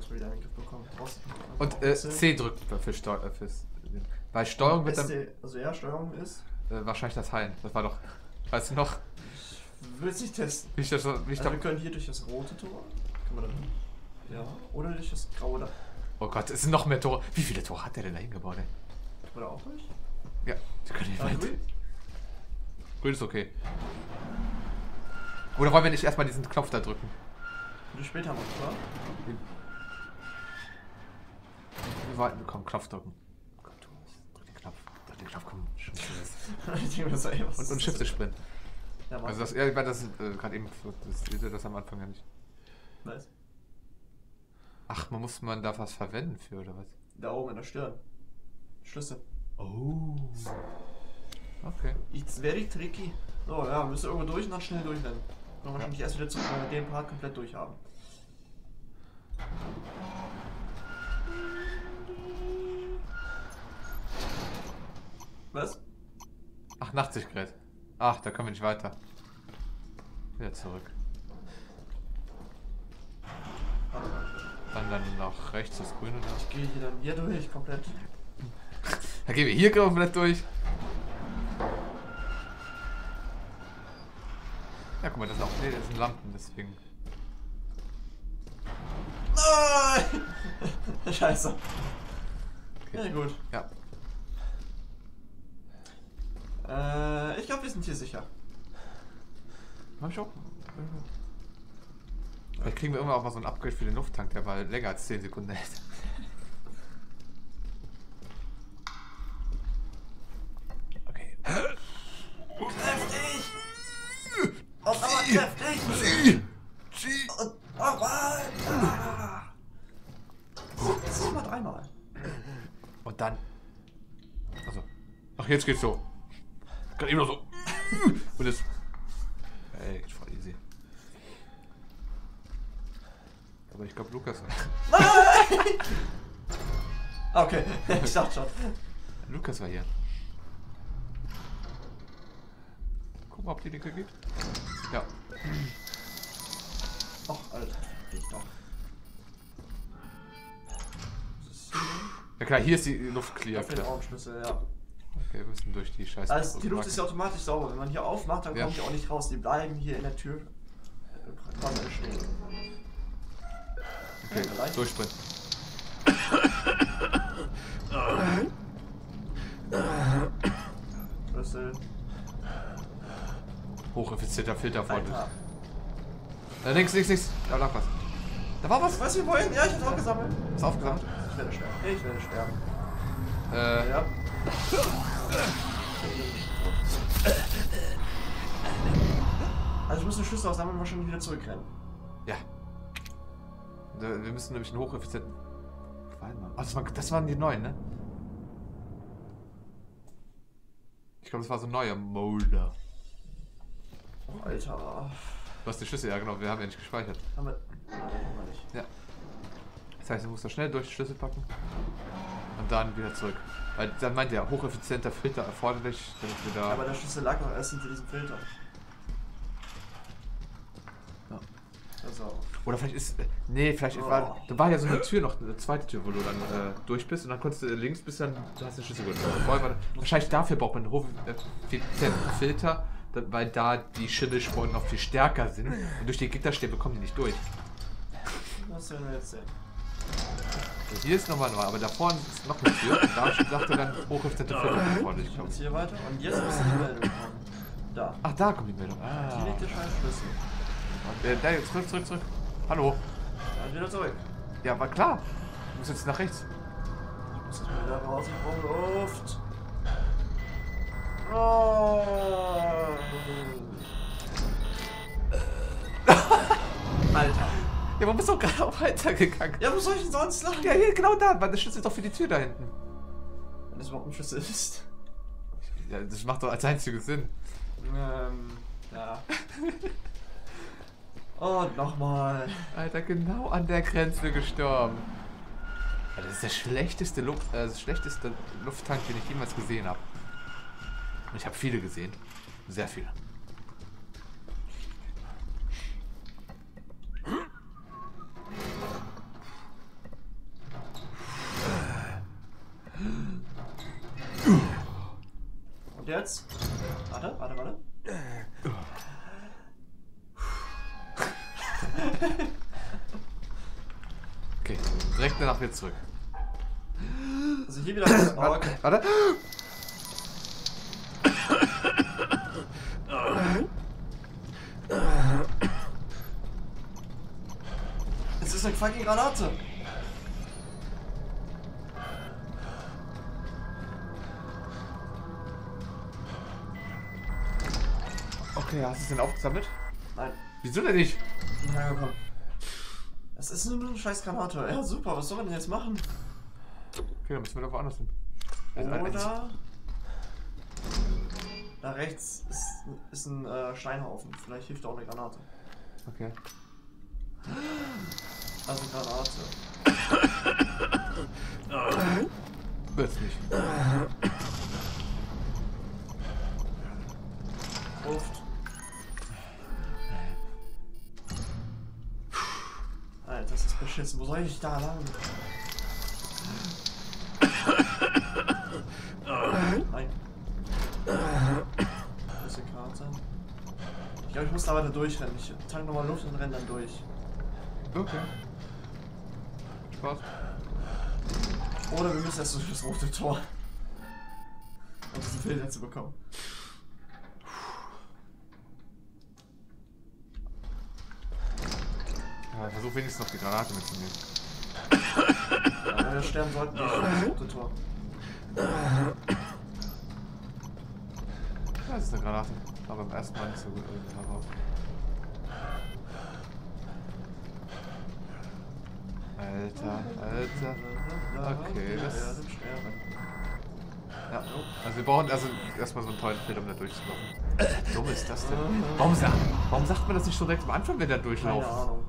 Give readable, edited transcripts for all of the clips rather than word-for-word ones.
erstmal wieder in den Griff bekommen. Und C drückt für Steuerung. Bei Steuerung wird dann. Also ja, Steuerung ist. Wahrscheinlich das Heilen. Das war doch. Weißt du noch? Ich will es nicht testen. Wie ich das, wie ich Also wir können hier durch das rote Tor. Können wir dann hin? Ja. Oder durch das graue da. Oh Gott, es sind noch mehr Tore. Wie viele Tore hat der denn da hingebaut, ey? Können wir da auch durch? Ja, die können nicht weit. Grün ist okay. Oder wollen wir nicht erstmal diesen Knopf da drücken? Und später noch, oder? Wir warten, komm, Knopf drücken. Komm, du drück den Knopf. Drück den Knopf, komm. Und Shift ist Sprint. Ja, also das, ja, das ist gerade eben, das am Anfang ja nicht. Was? Ach, man da was verwenden für, oder was? Da oben in der Stirn. Schlüssel. Oh. Okay. It's very tricky. So, ja, müsst ihr irgendwo durch und dann schnell durchrennen. Und wahrscheinlich erst wieder zurück, wenn wir den Part komplett durchhaben. Was? Ach, Nachtsichtgerät. Ach, da kommen wir nicht weiter. Wieder zurück. Dann nach rechts das Grüne da. Ich gehe hier dann hier durch, komplett. Da gehen wir hier komplett durch. Ja, guck mal, das sind auch das sind Lampen, deswegen. Nein! Scheiße. Okay. Ja, gut. Ja. Ich glaube, wir sind hier sicher. Hab ich auch. Vielleicht kriegen wir irgendwann auch mal so ein Upgrade für den Lufttank, der mal länger als 10 Sekunden hält. Okay. Kräftig! Und aber kräftig! Und nochmal! Das ist mal dreimal. Und dann. Also. Ach, jetzt geht's so. Gerade eben noch so. Und jetzt. Ey, geht voll easy. Aber ich glaube, Lukas. Nein! Okay, ich dachte schon. Lukas war hier. Guck mal, ob die Linke geht. Ja. Och, Alter. Ich doch. Ja klar, hier ist die Luft clear. Auf den Raumschlüssel, ja. Okay, wir müssen durch die Scheiße. Also die Luft ist ja automatisch sauber. Wenn man hier aufmacht, dann kommt die auch nicht raus. Die bleiben hier in der Tür stehen. Okay, durchsprinten. Schlüssel. Hocheffizienter Filter vorne. Links. Da lag was. Da war was. Was wir wollen? Ja, ich hab's auch gesammelt. Ist aufgesammelt? Ich werde sterben. Ich werde sterben. Ja. Also ich muss den Schlüssel aussammeln und wahrscheinlich wieder zurückrennen. Ja. Wir müssen nämlich einen hocheffizienten. Oh, das waren die neuen, ne? Ich glaube, das war so ein neuer Molder. Alter. Du hast die Schlüssel, ja genau, wir haben ja nicht gespeichert. Haben wir. Nein, haben wir nicht. Ja. Das heißt, du musst da schnell durch die Schlüssel packen und dann wieder zurück. Weil dann meint der hocheffizienter Filter erforderlich, damit wir da. Ja, aber der Schlüssel lag noch erst hinter diesem Filter. Ja. Also. Oder vielleicht ist. Nee, vielleicht da war ja so eine Tür noch, eine zweite Tür, wo du dann durch bist und dann konntest du links bis dann. Du hast den Schlüssel geholt. Wahrscheinlich dafür braucht man einen hocheffizienten Filter, weil da die Schimmelsporen noch viel stärker sind und durch die Gitterstäbe kommen die nicht durch. Was werden wir jetzt sehen? So, hier ist nochmal neu, aber da vorne ist noch eine Tür und da sagt er dann hocheffizienter Filter erforderlich. Ich Jetzt hier weiter und jetzt müsste die Meldung kommen. Da. Ach, da kommt die Meldung. Hier liegt der scheiß Schlüssel. Und da jetzt zurück. Hallo. Dann wieder zurück. Ja, war klar. Du musst jetzt nach rechts. Ich muss jetzt mal wieder raus, ich brauche Luft. Oh. Alter. Ja, warum bist du gerade auch weitergegangen? Ja, wo soll ich denn sonst lang? Ja, hier, genau da. Weil der Schlüssel ist doch für die Tür da hinten. Wenn das überhaupt ein Schlüssel ist. Ja, das macht doch als einziges Sinn. Ja. Und nochmal. Alter, genau an der Grenze gestorben. Alter, das ist der schlechteste Lufttank, den ich jemals gesehen habe. Und ich habe viele gesehen. Sehr viele. Und jetzt? Warte. Okay, direkt danach wieder zurück. Also hier wieder das Auge. Warte. Es ist eine fucking Granate. Okay, hast du es denn aufgesammelt? Nein. Wieso denn nicht? Na komm. Das ist nur eine scheiß Granate. Ja, super. Was soll man denn jetzt machen? Okay, dann müssen wir doch woanders hin. Oder... Da rechts ist ein Steinhaufen. Vielleicht hilft da auch eine Granate. Okay. Also Granate. Wird's nicht. Luft. Alter, das ist beschissen. Wo soll ich da lang? Nein. Große Karte. Ich glaube, ich muss da weiter durchrennen. Ich tank nochmal Luft und renne dann durch. Okay. Spaß. Oder wir müssen erst durch das rote Tor. Um diesen Filter zu bekommen. Ja, versuch wenigstens noch die Granate mitzunehmen. Ja, wenn wir sterben sollten, durch das rote Tor. Ja, das ist eine Granate. Aber beim ersten Mal nicht so gut heraus. Alter. Okay, das... Ja, also wir brauchen erstmal so einen tollen Film, um da durchzulaufen. Wie dumm ist das denn? Warum sagt man das nicht schon direkt am Anfang, wenn da durchlaufen? Keine Ahnung.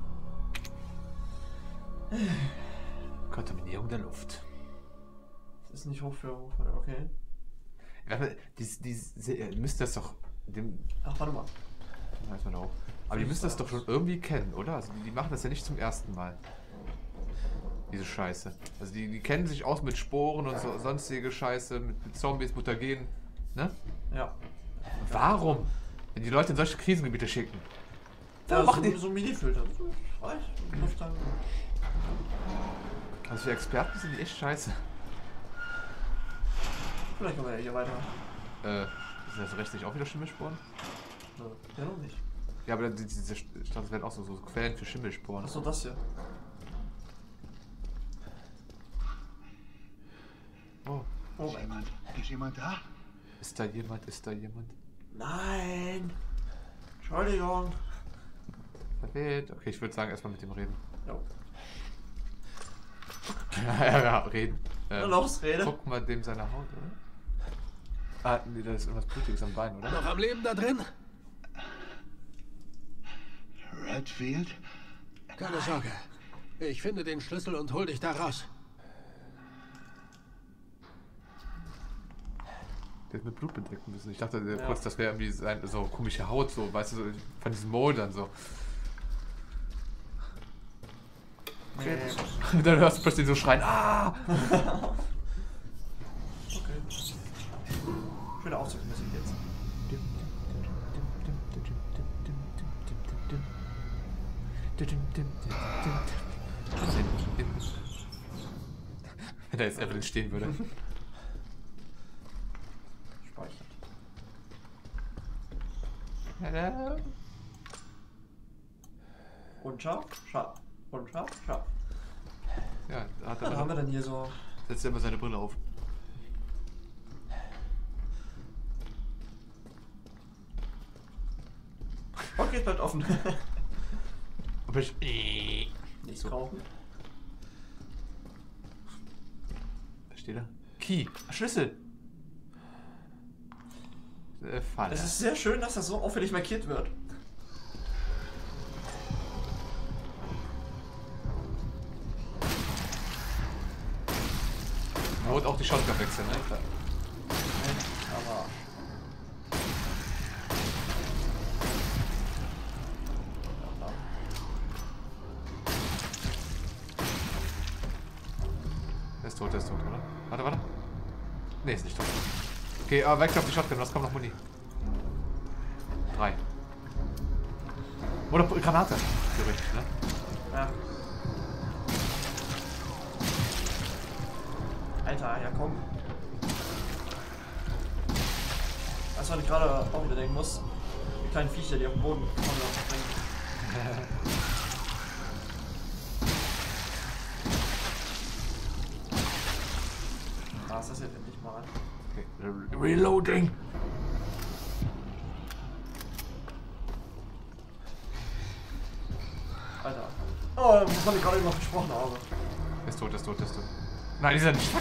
Kontaminierung der Luft. Das ist nicht hoch für okay. Ja, die müssten das doch... Ach, warte mal. Weiß man auch. Aber die müssen das doch schon irgendwie kennen, oder? Also die machen das ja nicht zum ersten Mal. Diese Scheiße. Also die kennen sich aus mit Sporen und so, sonstige Scheiße, mit Zombies, Mutagenen. Ne? Ja. Warum? Wenn die Leute in solche Krisengebiete schicken. Ja, machen die so Mini-Filter. Reicht. Also für Experten sind die echt scheiße. Vielleicht kommen wir ja hier weiter. Ist das rechtlich auch wieder Schimmelsporen? Ja, noch nicht. Ja, aber diese Stadt werden auch so Quellen für Schimmelsporen. Achso, das hier. Oh. Ist jemand da? Ist da jemand? Nein! Entschuldigung. Verweht. Okay, ich würde sagen, erstmal mit dem reden. Jo. ja, reden. Na los, rede. Guck mal dem seine Haut, oder? Ah, nee, da ist irgendwas Blutiges am Bein, oder? Noch am Leben da drin? Redfield? Keine Sorge. Ich finde den Schlüssel und hol dich da raus. Der ist mit Blut bedeckt ein bisschen. Ich dachte kurz, das wäre irgendwie so komische Haut, so, weißt du, so, von diesen Moldern so. Okay. Nee. Dann hörst du plötzlich so schreien, ah! Okay. Schöne Aufzugmusik jetzt. Wenn da jetzt Evelyn stehen würde. Speichert. Hello. Unscharf, scharf. Unscharf, scharf. Ja, Was haben wir denn hier so? Setzt er immer seine Brille auf. Okay, es bleibt offen. Aber ich... Nichts rauchen. Was steht da? Key. Schlüssel. Falle. Es ist sehr schön, dass das so auffällig markiert wird. Man wird auch die Shotgun wechseln, ne? Klar. Aber... Der ist tot, oder? Warte. Ne, ist nicht tot. Okay, aber wechsel auf die Shotgun, was kommt noch Muni? 3. Oder Granate, theoretisch, ne? Ja. Alter, ja komm. Weißt du, was ich gerade auch wieder denken muss? Die kleinen Viecher, die auf dem Boden kommen, noch bringen. Ah, ist das jetzt endlich mal? Okay. Reloading! Alter. Oh, wovon ich gerade eben noch gesprochen habe. Ist tot, ist tot, ist tot. Nein, ist er nicht. Fuck!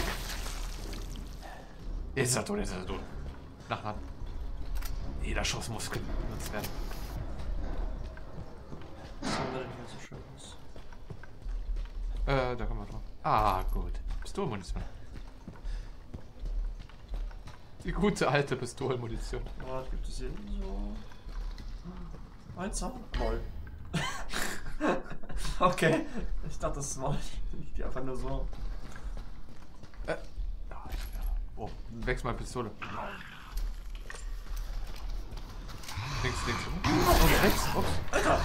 Ist er tot, ist er tot. Nachladen. Jeder Schuss muss genutzt werden. Das war denn hier so schön ist. Da kommen wir drauf. Ah, gut. Pistolenmunition. Die gute alte Pistolenmunition. Was gibt es hier so? Ein Zahn? Moll. Okay. Ich dachte, das war nicht einfach nur so. Oh, wechsel mal Pistole. Links. Oh, rechts. Ups. Alter!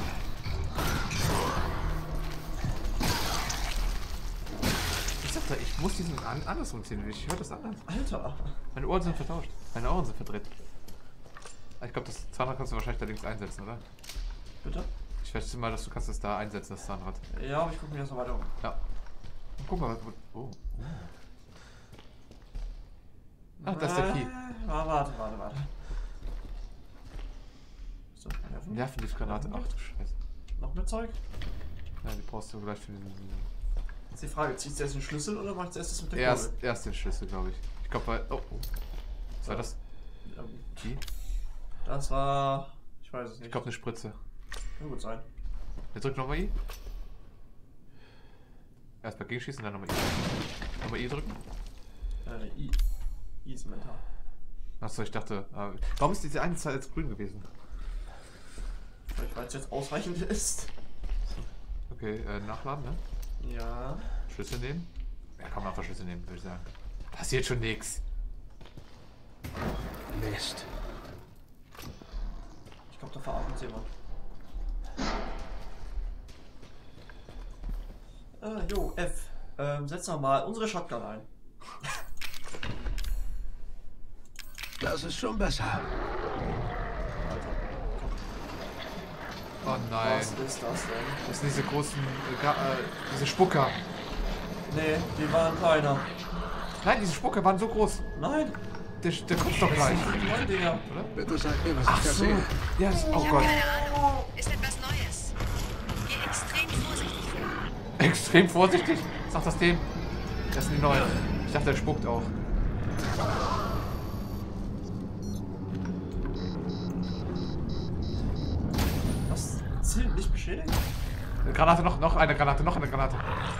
Ich dachte, ich muss diesen andersrum ziehen. Ich höre das anders. Alter! Meine Ohren sind vertauscht. Meine Ohren sind verdreht. Ich glaube, das Zahnrad kannst du wahrscheinlich da links einsetzen, oder? Bitte? Ich schätze mal, dass du kannst das da einsetzen, das Zahnrad. Ja, aber ich gucke mir das noch weiter um. Ja. Und guck mal, oh. Ach, das ist der Key. Warte. So, Nervenliftgranate. Ach du Scheiße. noch mehr Zeug? Ja, die brauchst du gleich für den... Jetzt die Frage, ziehst du erst den Schlüssel oder machst du erst das mit der Kurbel? Erst den Schlüssel, glaube ich. Ich glaube, weil... Oh. Was war das? Key? Das war... Ich weiß es nicht. Ich glaube, eine Spritze. Kann gut sein. Jetzt drück nochmal I. Erst mal gegenschießen, dann nochmal I. Nochmal I drücken. I ist mental. Achso, ich dachte... warum ist diese eine Zahl jetzt grün gewesen? Vielleicht weil es jetzt ausreichend ist. Okay, nachladen, ne? Ja. Schlüssel nehmen? Ja, kann man einfach Schlüssel nehmen, würde ich sagen. Passiert schon nix. Mist. Ich glaube, da verarmt uns jemand. Jo, F. Setzen wir mal unsere Shotgun ein. Das ist schon besser. Alter. Oh nein. Was ist das denn? Das sind diese großen... diese Spucker. Nee, die waren kleiner. Nein, diese Spucker waren so groß. Nein, Der kommt doch gleich. die neuen Dinger. Oder? Bitte sag mir, was Ach ich da so. sehe. Ja, das, oh Ich habe Gott. keine Ahnung. Ist etwas Neues. Geh extrem vorsichtig vor. Extrem vorsichtig. Sag das dem. Das sind die neuen. Ich dachte, der spuckt auch. Was? Ziel nicht beschädigt? Eine Granate, noch eine Granate, noch eine Granate.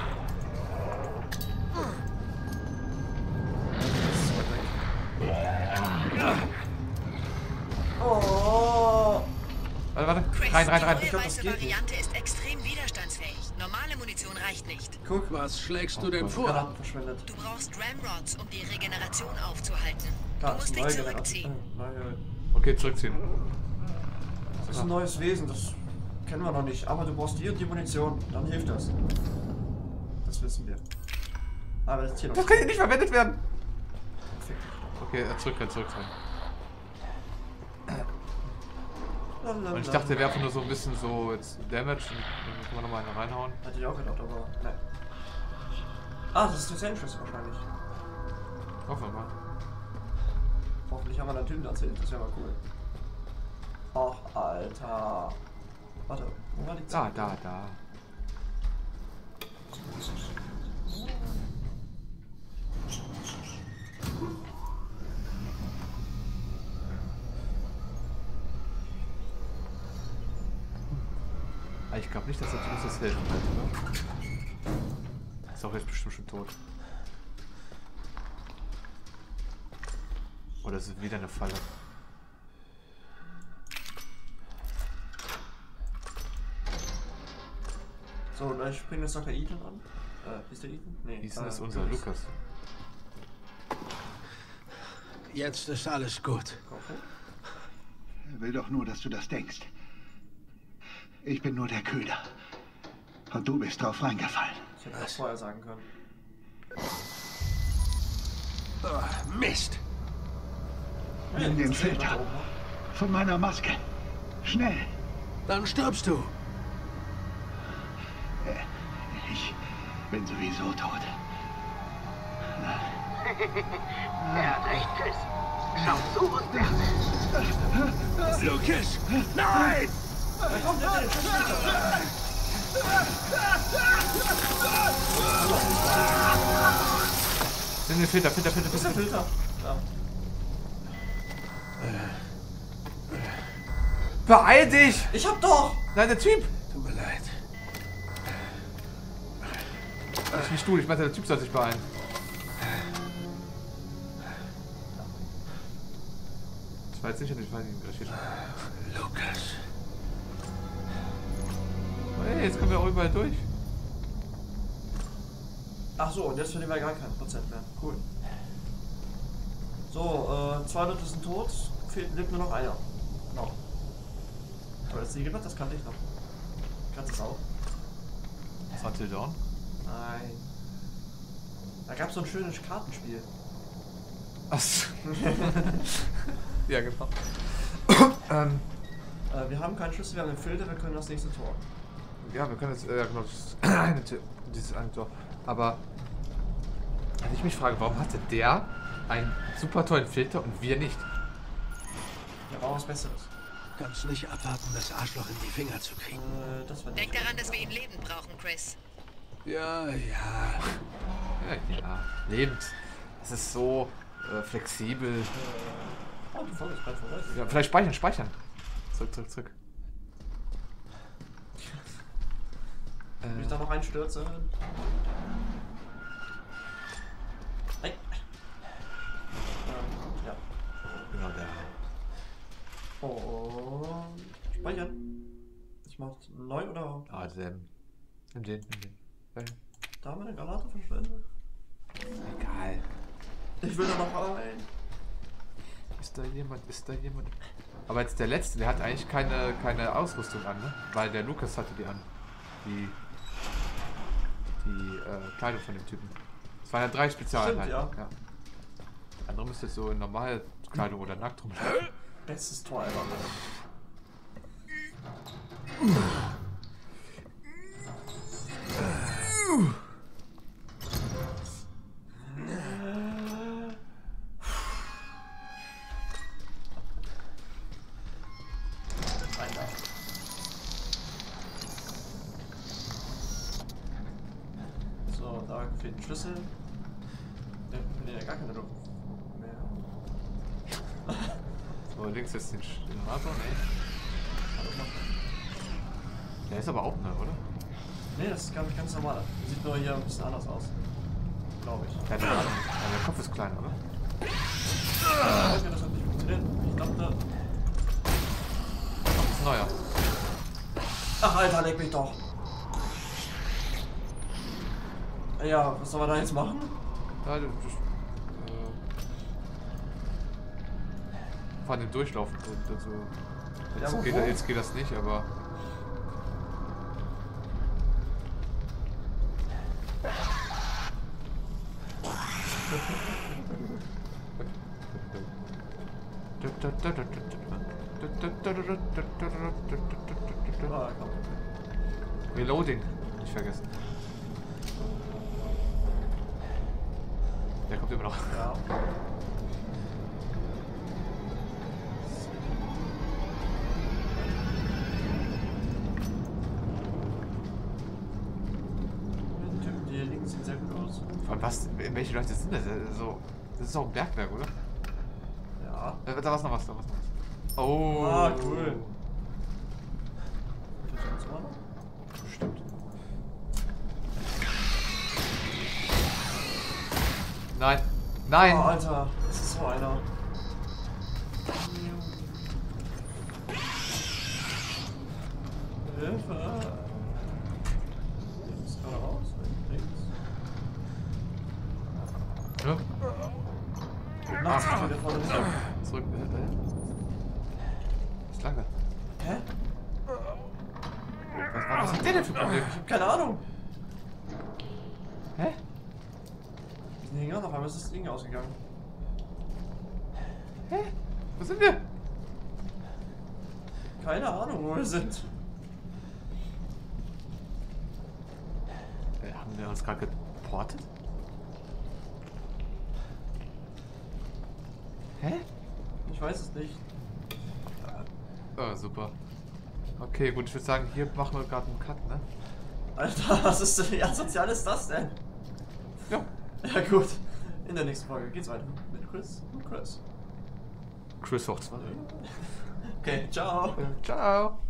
Oh. Warte. Chris, Rein. die Ich neue glaub, das weiße geht Variante ist extrem widerstandsfähig. Normale Munition reicht nicht. Guck, Was schlägst du denn vor? Granaten verschwendet. Du brauchst Ramrods, um die Regeneration aufzuhalten. Klar, Du das ist musst eine dich neue Generation. zurückziehen. Okay, zurückziehen. Das ist ein neues Wesen, das kennen wir noch nicht. Aber du brauchst die und die Munition, dann hilft das. Das wissen wir. Aber das ist hier noch. Das kann hier nicht verwendet werden. Fick dich Okay, zurückrennen. doch. Und ich dachte, der wäre einfach nur so ein bisschen so jetzt Damage und dann können wir nochmal eine reinhauen. Hatte ich auch gedacht, aber nein. Ah, das ist die Sandschüsse wahrscheinlich. Hoffen wir mal. Hoffentlich haben wir dann Typen erzählt, das wäre mal cool. Ach, Alter. Warte, wo war die Zeit? Da. Ich glaube nicht, dass der Typ uns das helfen wird, oder? Ist auch jetzt bestimmt schon tot. Oder ist es wieder eine Falle? So, gleich springt jetzt noch der Ethan an. Ist der Ethan? Nee. Ethan ist unser Lukas. Jetzt ist alles gut. Er will doch nur, dass du das denkst. Ich bin nur der Köder. Und du bist drauf reingefallen. Ich hätte das vorher sagen können. Oh, Mist! Nimm den Filter von meiner Maske. Schnell. Dann stirbst du. Ich bin sowieso tot. Er hat recht, Chris. Schau zu und werde. Lucas! Nein! Nimm den Filter. Das ist der Filter. Ja. Beeil dich! Ich hab doch! Nein, der Typ! Tut mir leid. Nicht du, ich meinte, der Typ soll sich beeilen. Ich war jetzt nicht an den Fall gerecht. Lucas. Hey, jetzt kommen wir auch überall durch. Ach so, und jetzt verlieren wir gar keinen Prozent mehr. Cool. So, 2 Leute sind tot. Lebt nur noch einer. Noch. Aber das Siegel, das kannte ich noch. Kannst du es auch? Das war Till Dawn? Nein. Da gab es so ein schönes Kartenspiel. Achso. Ja, genau. Wir haben keinen Schlüssel, wir haben einen Filter, wir können das nächste Tor. Ja, wir können jetzt, genau, dieses eine Tor. Aber, wenn ich mich frage, warum hatte der einen super tollen Filter und wir nicht? Ja, war was Besseres. Kannst nicht abwarten, das Arschloch in die Finger zu kriegen. Das war Denk nicht. daran, dass wir ihn lebend brauchen, Chris. Ja. Ja, lebend. Es ist so flexibel. Oh, die Folge ist bald vorbei. Ja, vielleicht speichern. Zurück. Will ich da noch einstürzen? Nein. Ja. Genau, der. Oh, speichern. Ich mach neu oder? Ah, den. Nimm den. Da haben wir eine Granate verschwendet. Egal. Ich will da noch rein. Ist da jemand? Aber jetzt der letzte, der hat eigentlich keine Ausrüstung an, ne? Weil der Lucas hatte die an. Die Kleidung von dem Typen. Es waren ja 3 Spezialeinheiten. Stimmt, ja. Der andere müsste jetzt so in normale Kleidung oder nackt rumlaufen. Bestes Tor ever. Rein da. So, da fehlt ein Schlüssel. Ne, gar keine Luft mehr. So, links ist den Generator, ne? Der ist aber auch ne, oder? Ne, das ist ganz normal. Sieht nur hier ein bisschen anders aus. Glaube ich. Der hat eine Ahnung. Aber der Kopf ist klein, oder? Okay, das hat nicht funktioniert. Ich dachte. Das ist neuer. Ach, Alter, leck mich doch. Ja, was soll man da jetzt machen? Ja, vor allem durchlaufen. Also, Ja, jetzt geht das nicht, aber. Ah, komm. Reloading. Nicht vergessen. Der kommt immer noch. Ja. Die Typen, die hier liegen, sehen sehr gut aus. Von was? Welche Leute sind das? Das ist auch ein Bergwerk, oder? Ja. Da war noch was. Oh. Ah, cool. Ist das noch? Bestimmt. Nein. Nein. Oh, Alter, das ist so einer. Hilfe! Ist gerade raus? Links. Ja. Nachts wieder vorne. Zurück. Was lange? Hä? Was hat der denn für Probleme? Ich hab keine Ahnung. Hä? Wir sind hier gerade auf einmal ist das Ding ausgegangen. Hä? Wo sind wir? Keine Ahnung, wo wir sind. Haben wir uns gerade geportet? Hä? Ich weiß es nicht. Oh, super. Okay, gut, ich würde sagen, hier machen wir gerade einen Cut, ne? Alter, was ist denn, wie asozial ist das denn? Ja. Ja gut, in der nächsten Folge geht's weiter mit Chris und Chris. Chris hoch 2. Okay, ciao. Ciao.